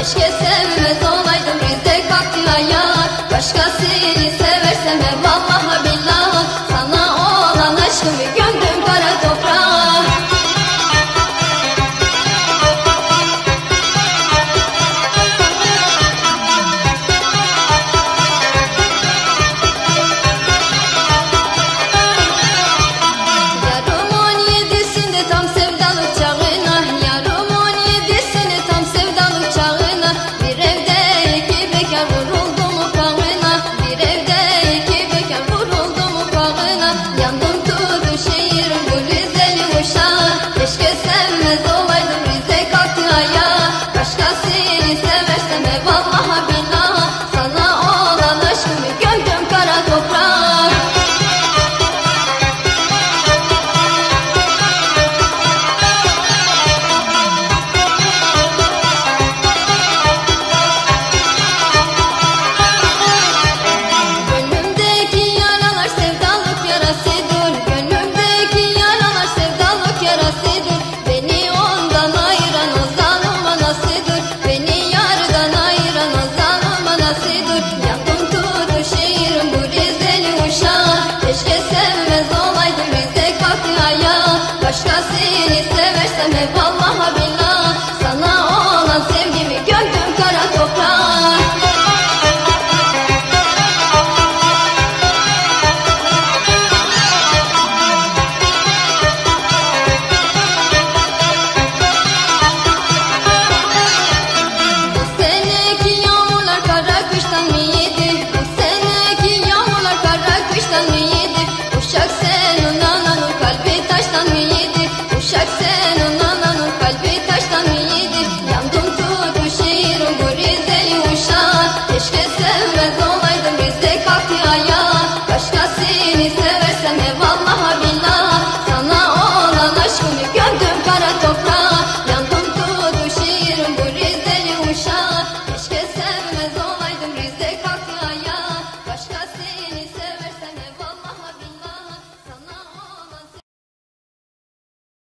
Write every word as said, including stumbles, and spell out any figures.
Keşke sevmez olaydım Rize kalktı ayağa. Başkasını seversem he vallahi billah. Sana olan aşkımı gömdüm kara toprağa. Yarım on yedisinde tam sevdalık çağına. Yarım on yedisinde tam sevdalık çağına. Bir evde iki bekar vuruldum ufağına. Bir evde iki bekar vuruldum ufağına. Yandım tutuşuyorum bu Rizeli uşağı. Keşke sevmez olaydım Rize kalktı ayağa. Başkasını seversem he vallahi billah.